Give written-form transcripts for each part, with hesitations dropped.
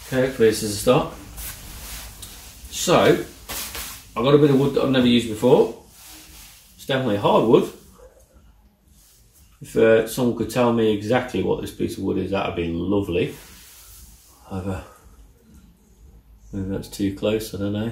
Okay, this is a start. So, I've got a bit of wood that I've never used before. It's definitely hardwood. If someone could tell me exactly what this piece of wood is, that would be lovely. Maybe that's too close, I don't know.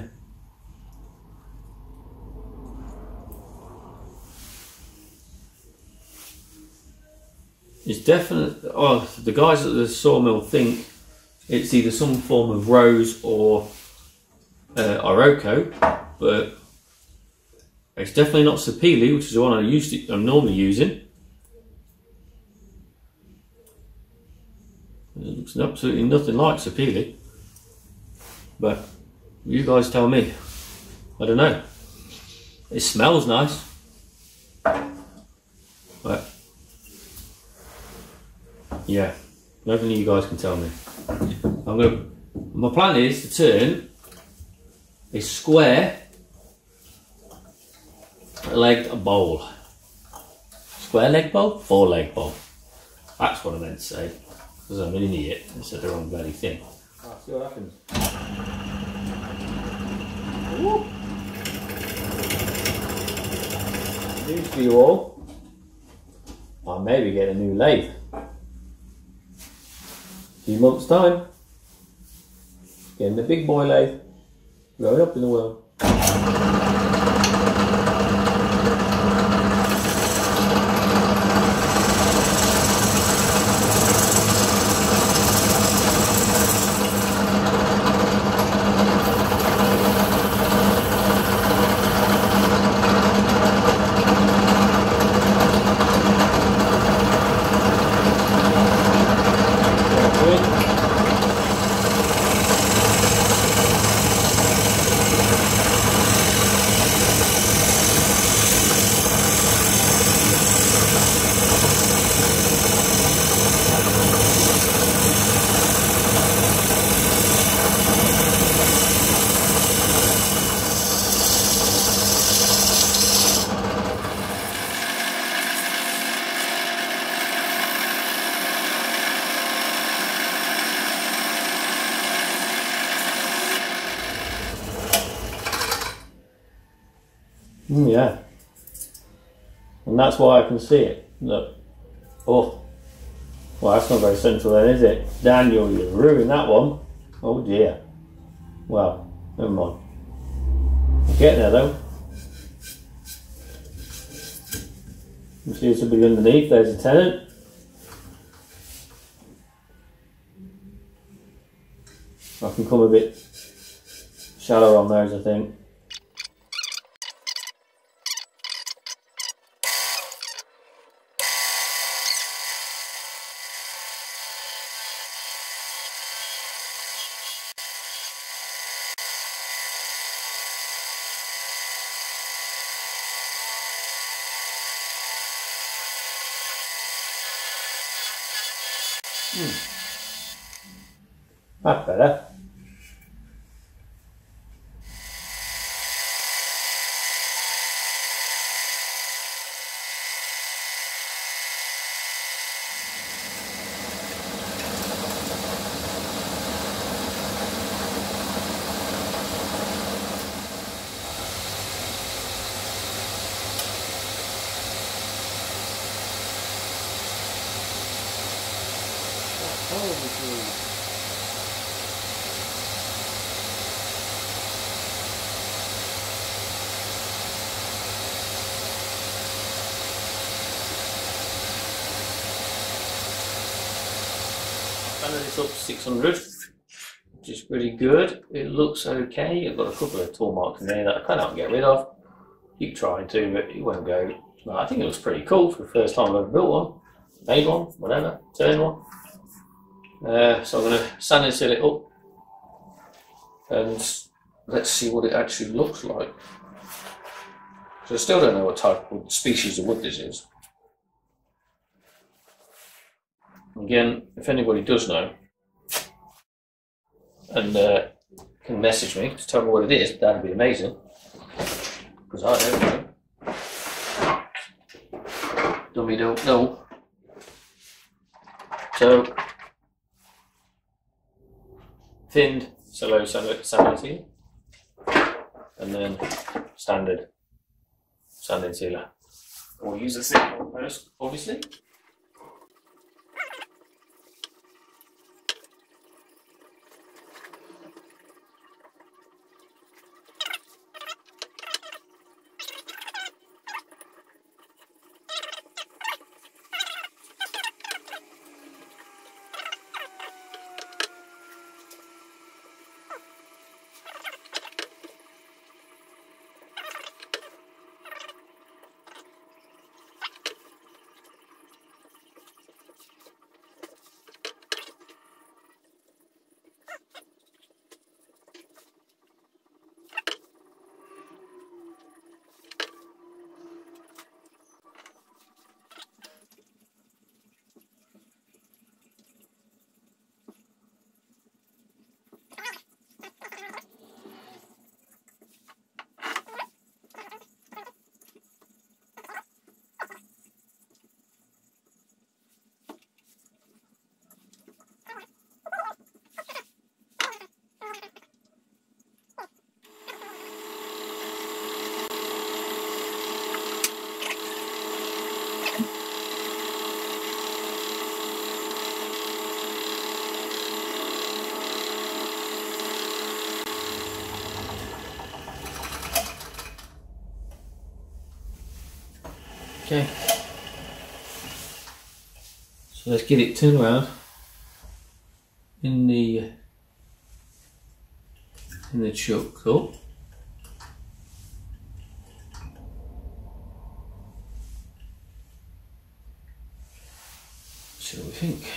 It's definitely, oh, the guys at the sawmill think it's either some form of rose or Iroko, but it's definitely not sapele, which is the one I'm normally using. It looks absolutely nothing like sapele, but you guys tell me. I don't know. It smells nice, but yeah, nothing you guys can tell me. My plan is to turn a square legged bowl. Square leg bowl? 4 leg bowl. That's what I meant to say, because I'm an idiot and said the wrong bloody thing. I'll see what happens. Woo. News for you all. I'll maybe get a new lathe. Few months' time, getting the big boy lathe, growing up in the world. Yeah, and that's why I can see it. Look, oh, well, that's not very central then, is it? Daniel, you ruined that one. Oh dear. Well, never mind. We'll get there though. You see this will be underneath. There's a tenant. I can come a bit shallower on those, I think. That's better. This up to 600, which is pretty good. It looks okay. I've got a couple of tool marks in there that I cannot get rid of. Keep trying to, but it won't go. Well, I think it looks pretty cool for the first time I've ever built one, made one, whatever, turned one. So I'm going to sand and seal it up, and let's see what it actually looks like. So I still don't know what type of species of wood this is. Again, if anybody does know and can message me to tell me what it is, that'd be amazing, because I don't know. Dummy don't know. So if thinned cello sanding sealer, and then standard sanding sealer. We'll use the thick one first, obviously. Okay, so let's get it turned around in the chuck up. See what we think.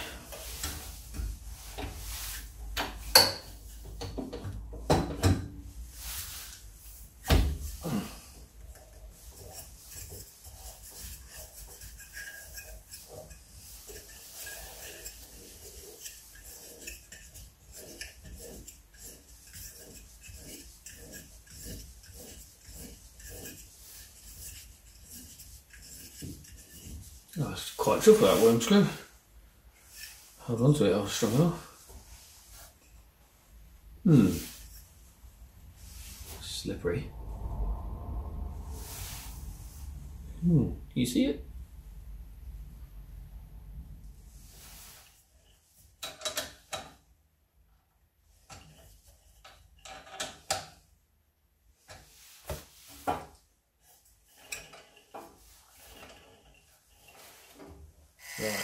Oh, it's quite tough, that worm screw. Hold on to it, I was strong enough. Slippery. You see it? Right.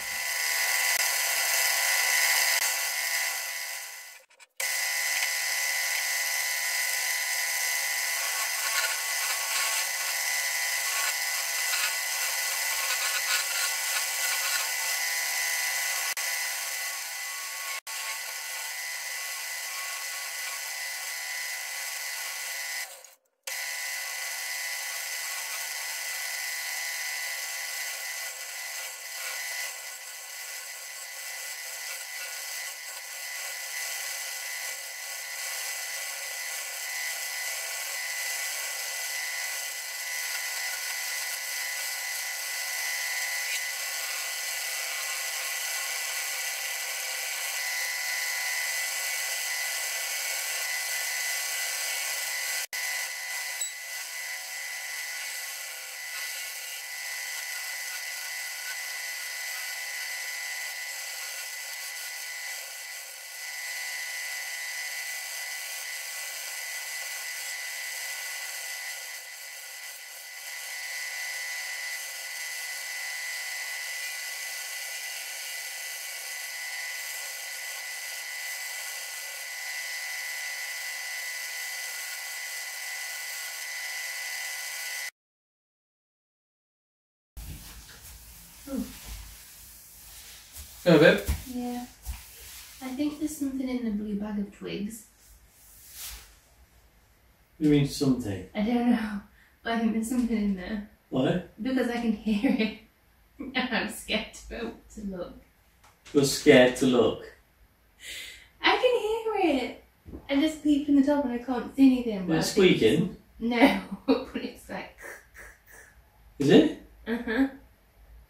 Go a bit. Yeah. I think there's something in the blue bag of twigs. You mean something? I don't know, but I think there's something in there. Why? Because I can hear it. And I'm scared to look. You're scared to look? I can hear it. I just peep in the top and I can't see anything. Is it squeaking? No, but it's like... Is it? Uh-huh.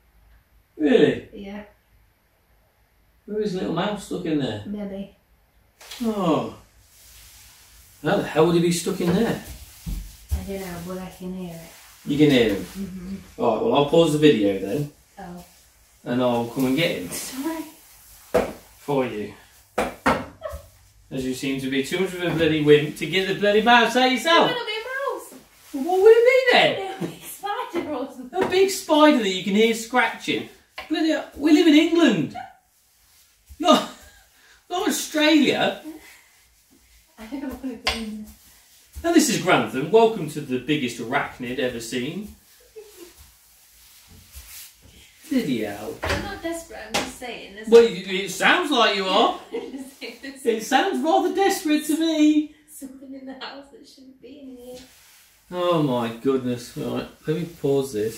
Really? Yeah. Where is little mouse stuck in there? Maybe. Oh. How the hell would he be stuck in there? I don't know, but I can hear it. You can hear him? Alright, well I'll pause the video then. Oh. And I'll come and get him. Sorry. For you. As you seem to be too much of a bloody wimp to get the bloody mouse out yourself. It'll be a mouse. Well, what would it be then? It'll be a spider or something. A big spider that you can hear scratching. Bloody hell, we live in England. Not Australia. I don't want to go in there. And this is Grantham. Welcome to the biggest arachnid ever seen. Bloody hell. I'm not desperate, I'm just saying. Well, it sounds like you are. It sounds rather desperate to me. Something in the house that shouldn't be in here. Oh my goodness. Right, let me pause this.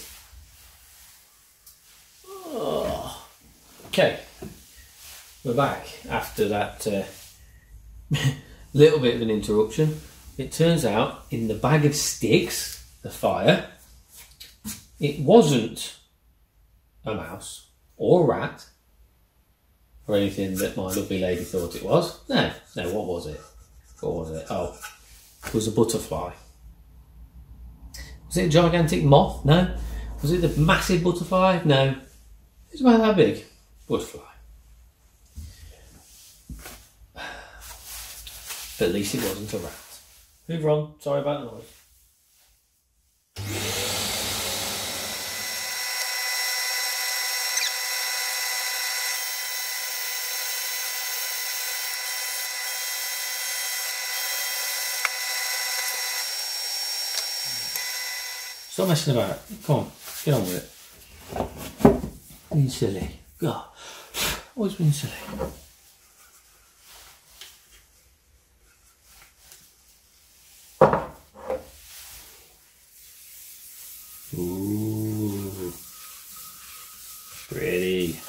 Oh. Okay. We're back after that little bit of an interruption. It turns out in the bag of sticks, the fire, it wasn't a mouse or a rat or anything that my lovely lady thought it was. No, what was it? What was it? Oh, it was a butterfly. Was it a gigantic moth? No. Was it the massive butterfly? No. It was about that big. Butterfly. But at least it wasn't a rat. Move on. Sorry about the noise. Stop messing about. Come on, get on with it. Being silly. God, always been silly. Ooh, pretty.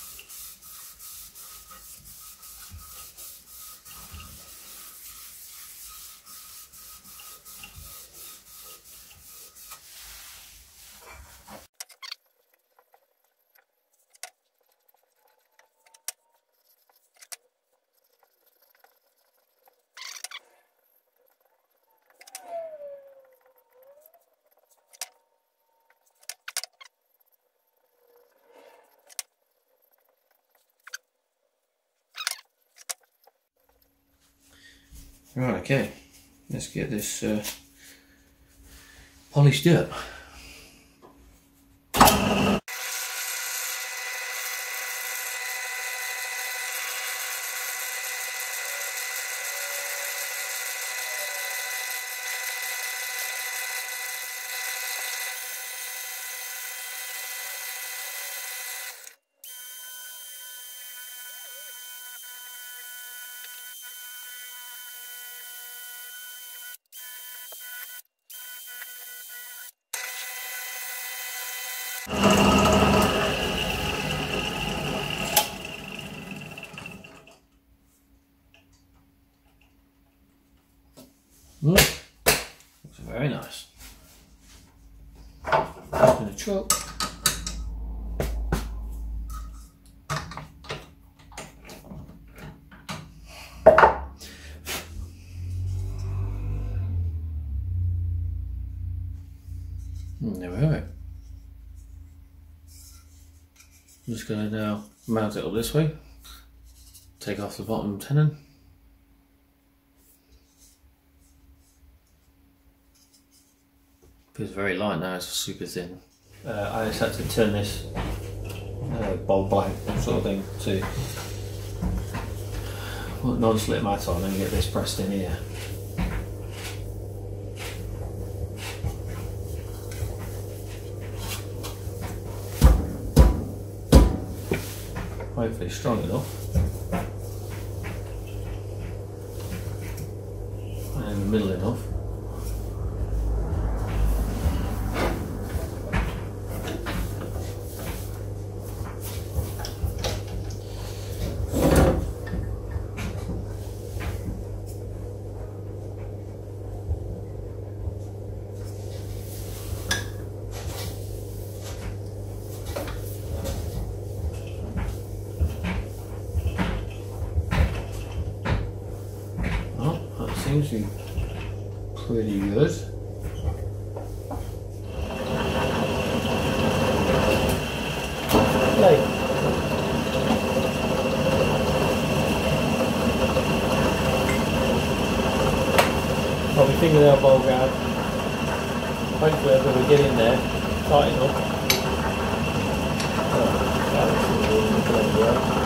Right, okay, let's get this polished up. Looks very nice. Just in the truck. There we have it. I'm just going to now mount it up this way. Take off the bottom tenon. Feels very light now, it's super thin. I just had to turn this bulb blank sort of thing to put non-slip mat on and get this pressed in here. Hopefully strong enough and in the middle enough. seems to be pretty good. Hey. Probably fingernail bowl guard. Hopefully I'm going to get in there, tighten up. Oh, that looks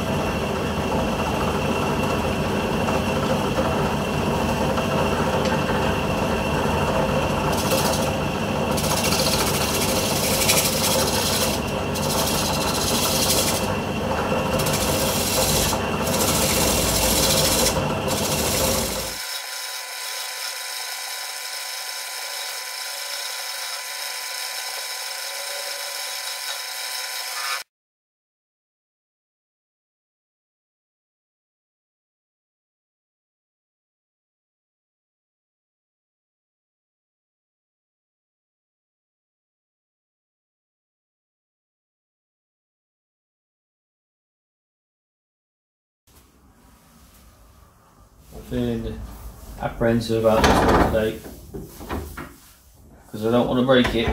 I'm feeling apprehensive about this one today because I don't want to break it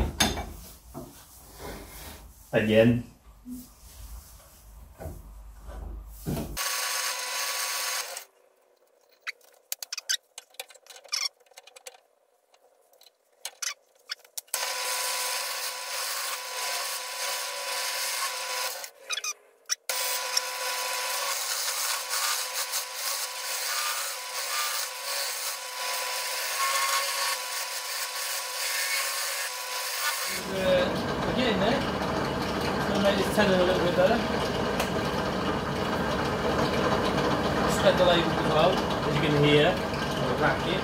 again. We're getting there. I'm going to make this tenon a little bit better. Set the label as well, as you can hear on the bracket.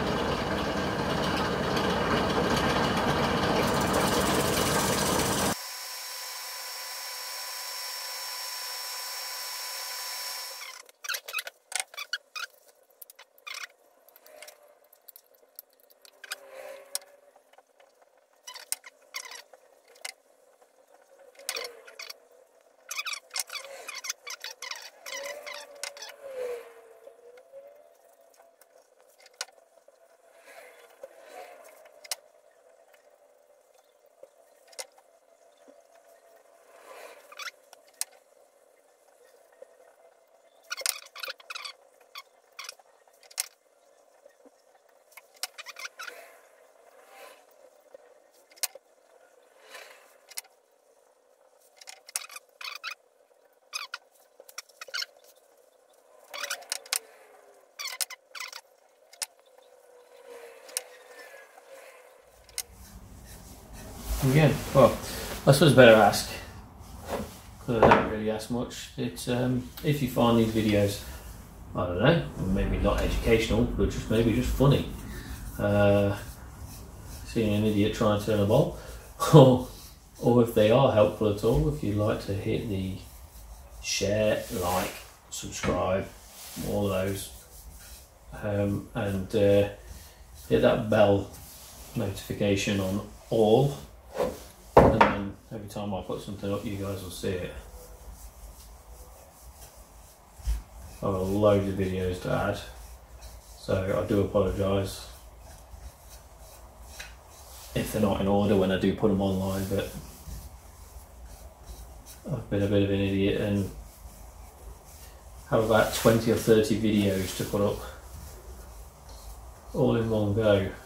Again, well, I suppose better ask, because I don't really ask much. It's if you find these videos, I don't know, maybe not educational, but just maybe just funny. Seeing an idiot trying to turn a bowl, or if they are helpful at all, if you'd like to hit the share, like, subscribe, all of those, and hit that bell notification on all. And then every time I put something up, you guys will see it. I've got loads of videos to add, so I do apologise if they're not in order when I do put them online, but I've been a bit of an idiot and have about 20 or 30 videos to put up all in one go.